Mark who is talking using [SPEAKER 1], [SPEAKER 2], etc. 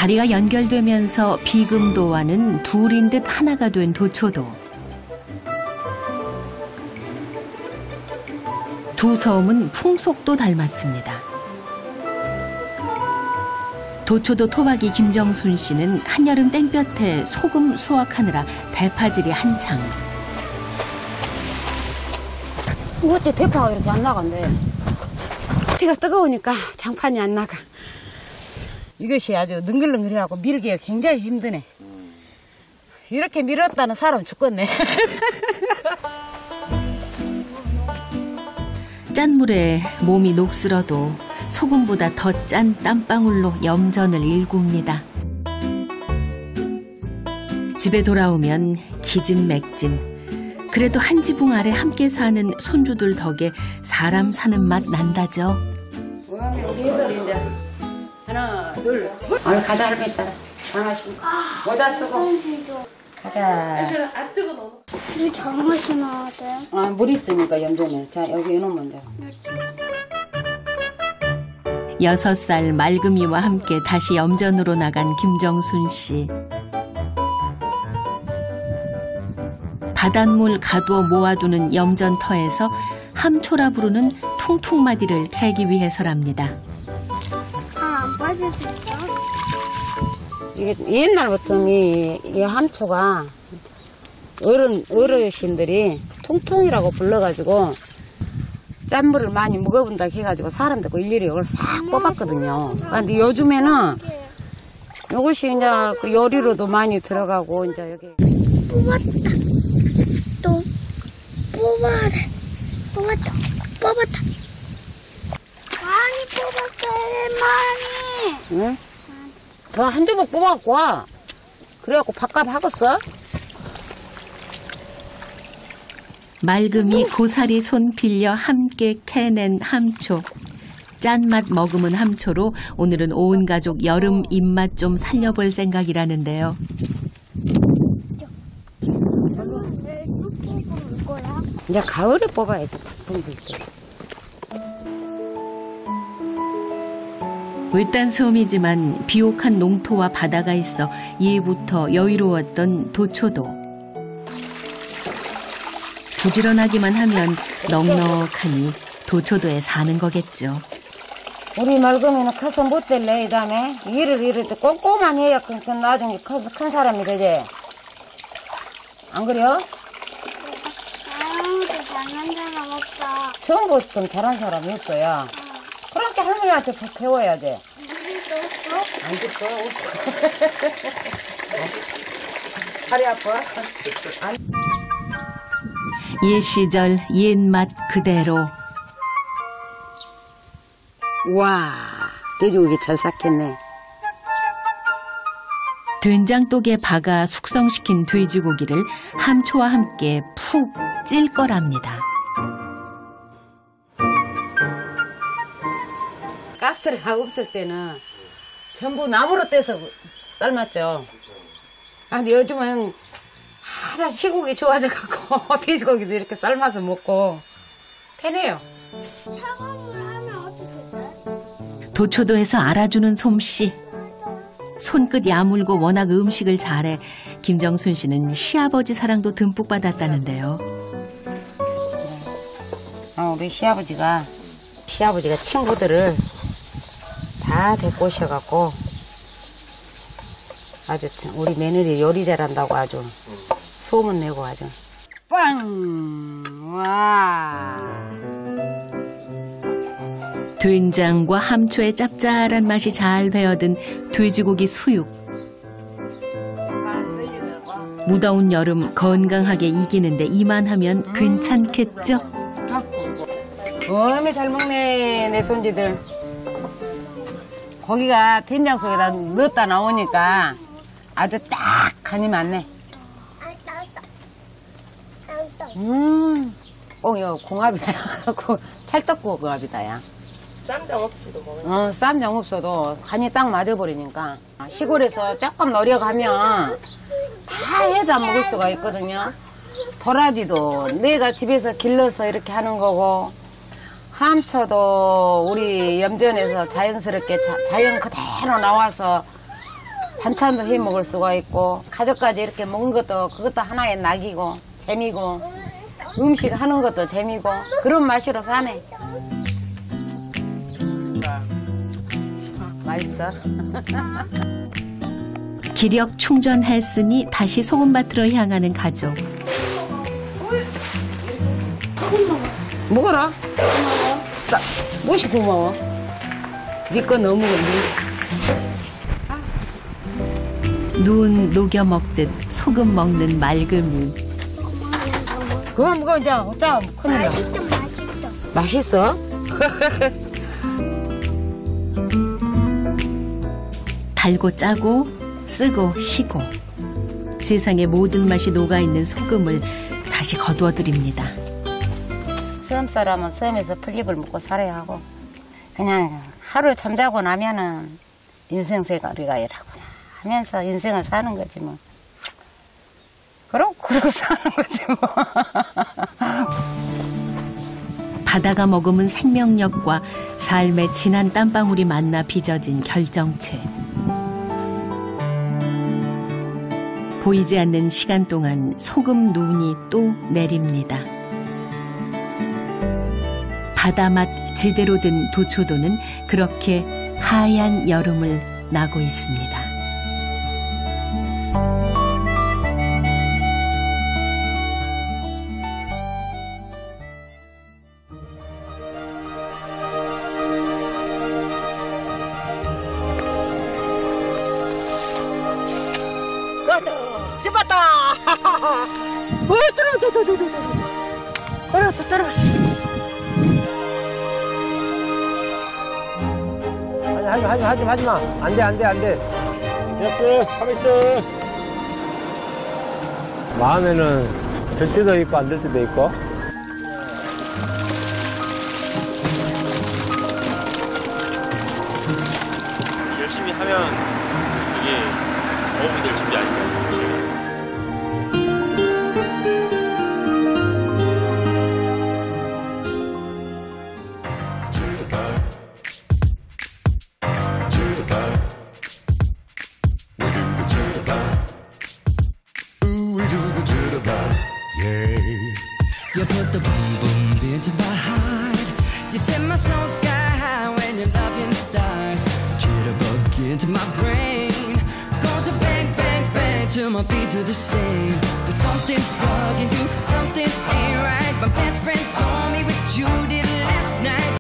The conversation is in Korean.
[SPEAKER 1] 다리가 연결되면서 비금도와는 둘인 듯 하나가 된 도초도. 두 섬은 풍속도 닮았습니다. 도초도 토박이 김정순 씨는 한여름 땡볕에 소금 수확하느라 대파질이 한창.
[SPEAKER 2] 어째 대파가 이렇게 안 나간대. 태가 뜨거우니까 장판이 안 나가. 이것이 아주 능글능글해갖고 밀기가 굉장히 힘드네. 이렇게 밀었다는 사람 죽겠네.
[SPEAKER 1] 짠물에 몸이 녹슬어도 소금보다 더 짠 땀방울로 염전을 일굽니다. 집에 돌아오면 기진맥진. 그래도 한 지붕 아래 함께 사는 손주들 덕에 사람 사는 맛 난다죠.
[SPEAKER 2] 우리 해설이 이제 하나, 둘. 오늘 가자 할머니 따라. 장하신 모자 쓰고. 가자.
[SPEAKER 3] 아 뜨거 너무. 물 잘못이 나야 돼.
[SPEAKER 2] 아, 물 있으니까 염전을. 자, 여기 이놈 먼저.
[SPEAKER 1] 6살 맑음이와 함께 다시 염전으로 나간 김정순 씨. 바닷물 가두어 모아두는 염전터에서 함초라 부르는 퉁퉁마디를 캐기 위해서랍니다.
[SPEAKER 3] 안 빠져들까?
[SPEAKER 2] 이게 옛날부터 이 함초가 어르신들이 퉁퉁이라고 불러가지고 짠물을 많이 먹어본다 해가지고 사람들 일일이 이걸 싹 뽑았거든요. 근데 요즘에는 이것이 이제 그 요리로도 많이 들어가고 이제 여기
[SPEAKER 3] 뽑았다. 또 뽑아야 돼. 뽑았다. 많이 뽑았어, 많이.
[SPEAKER 2] 응? 더 한 조각 뽑아갖고 와. 그래갖고 밥값 하겠어?
[SPEAKER 1] 맑음이 고사리 손 빌려 함께 캐낸 함초. 짠맛 머금은 함초로 오늘은 온 가족 여름 입맛 좀 살려볼 생각이라는데요.
[SPEAKER 2] 이제 가을에 뽑아야지. 닭봉 불 때.
[SPEAKER 1] 외딴 섬이지만 비옥한 농토와 바다가 있어 예부터 여유로웠던 도초도. 부지런하기만 하면 넉넉하니 도초도에 사는 거겠죠.
[SPEAKER 2] 우리 맑음이는 커서 못 될래, 이 다음에. 일을 이렇게 꼼꼼한 해야 나중에 큰 사람이 되지. 안 그래요?
[SPEAKER 3] 아무도 잘난 사람 없다.
[SPEAKER 2] 처음부터 잘한 사람이 없어요. 그렇게 할머니한테 배워야 돼. 안 듣고 팔이 아파?
[SPEAKER 1] 옛 시절 옛맛 그대로.
[SPEAKER 2] 와, 돼지고기 잘 삭혔네.
[SPEAKER 1] 된장독에 박아 숙성시킨 돼지고기를 함초와 함께 푹 찔 거랍니다.
[SPEAKER 2] 가스가 없을 때는 전부 나무로 떼서 삶았죠. 아, 근데 요즘은 하다 시국이 좋아져갖고 돼지고기도 이렇게 삶아서 먹고 편해요.
[SPEAKER 3] 사과물 하면 어떻게 돼?
[SPEAKER 1] 도초도에서 알아주는 솜씨. 손끝 야물고 워낙 음식을 잘해 김정순 씨는 시아버지 사랑도 듬뿍 받았다는데요.
[SPEAKER 2] 우리 시아버지가 친구들을 다 데리고 오셔갖고 아주 우리 며느리 요리 잘한다고 아주 소문내고 아주 빵! 와!
[SPEAKER 1] 된장과 함초의 짭짤한 맛이 잘 배어든 돼지고기 수육. 무더운 여름 건강하게 이기는데 이만하면 괜찮겠죠?
[SPEAKER 2] 어메 잘 먹네 내 손지들. 고기가 된장 속에다 넣었다 나오니까 아주 딱 간이 맞네. 이거 공합이다. 찰떡궁합이다, 야.
[SPEAKER 4] 쌈장 없이도 먹어요.
[SPEAKER 2] 쌈장 없어도 간이 딱 맞아버리니까. 시골에서 조금 노력하면 다 해다 먹을 수가 있거든요. 도라지도 내가 집에서 길러서 이렇게 하는 거고, 함초도 우리 염전에서 자연스럽게 자연 그대로 나와서 반찬도 해 먹을 수가 있고 가족까지 이렇게 먹은 것도 그것도 하나의 낙이고 재미고 음식 하는 것도 재미고 그런 맛으로 사네. 맛있어.
[SPEAKER 1] 기력 충전했으니 다시 소금밭으로 향하는 가족.
[SPEAKER 2] 먹어라. 자, 무엇이 고마워. 네 거 너무 먹었니?
[SPEAKER 1] 눈 녹여 먹듯 소금 먹는 맑음이.
[SPEAKER 2] 그만 먹어 이제. 자, 큰일이야. 맛있어?
[SPEAKER 1] 달고 짜고 쓰고 시고 세상의 모든 맛이 녹아있는 소금을 다시 거두어드립니다.
[SPEAKER 2] 섬 사람은 섬에서 풀잎을 먹고 살아야 하고 그냥 하루 잠자고 나면은 인생새가리가 이라구나 하면서 인생을 사는 거지 뭐. 그러고 사는 거지 뭐.
[SPEAKER 1] 바다가 머금은 생명력과 삶의 진한 땀방울이 만나 빚어진 결정체. 보이지 않는 시간 동안 소금 눈이 또 내립니다. 바다맛 제대로 든 도초도는 그렇게 하얀 여름을 나고 있습니다.
[SPEAKER 2] 집었다. 들어왔어.
[SPEAKER 5] 하지 마. 안 돼. 됐어. 가만 있어. 마음에는 들 때도 있고 안 될 때도 있고.
[SPEAKER 6] 열심히 하면 이게 어묵이 될 준비 아닌가.
[SPEAKER 7] You put the boom boom into my heart. You set my soul sky high when your loving starts. Jitterbug into my brain. Goes a bang, bang, bang till my feet do the same. But something's bugging you, something ain't right. My best friend told me what you did last night.